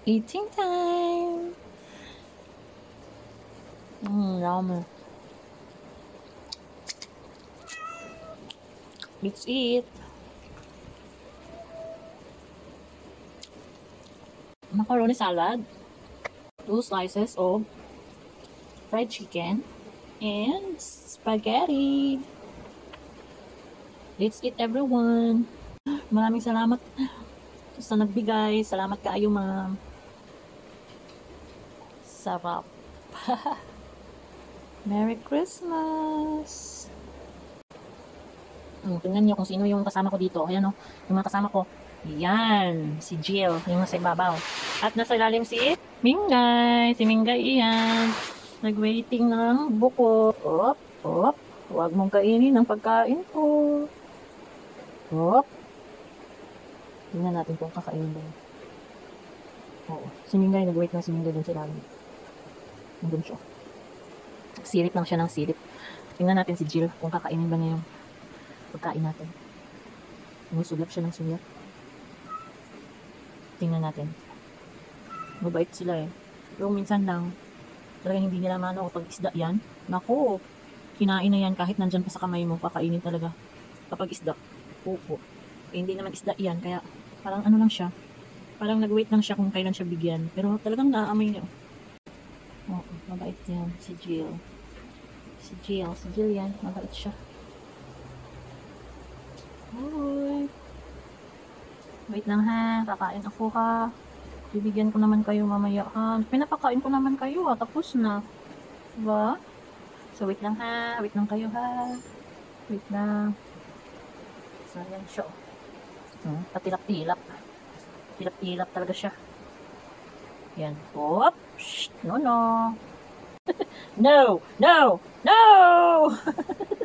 Eating time! Yummy. Let's eat. Macaroni salad. 2 slices of fried chicken. And spaghetti. Let's eat, everyone. Maraming salamat sa nagbigay. Salamat kaayo, ma'am. Sarap. Merry Christmas! Tingnan niyo kung sino yung kasama ko dito. Ayan o, yung mga kasama ko. Yan, si Jill, yung nasa ibabaw. At nasa ilalim si Mingay. Si Mingay iyan. Nag-waiting ng buko. Op, op. Huwag mong kainin ang pagkain ko. Op. Tingnan natin kung kakainin ba. Oo, si Mingay, nag-wait na si Mingay dun sa ilalim. Nandun siya. Silip lang siya ng silip. Tingnan natin si Jill kung kakainin ba niya yung pagkain natin. Sulat siya ng sulat. Tingnan natin. Mabait sila eh. Pero minsan lang, talagang hindi nila mano kapag isda yan. Naku, kinain na yan kahit nandyan pa sa kamay mo, kakainin talaga. Kapag isda, opo. Eh, hindi naman isda yan, kaya parang ano lang siya. Parang nag-wait lang siya kung kailan siya bigyan. Pero talagang naaamoy niya. Oo, mabait yan. Si Jill. Si Jill yan. Mabait siya. Hoy. Wait lang ha. Kakain ako ha. Bibigyan ko naman kayo mamaya ha. Pinapakain ko naman kayo ha. Tapos na. Diba? So wait lang ha. Wait lang kayo ha. Wait lang. So yan siya. Patilap-tilap. Tilap-tilap talaga siya. Yan. Oop. Shh. No, no. No! No! No!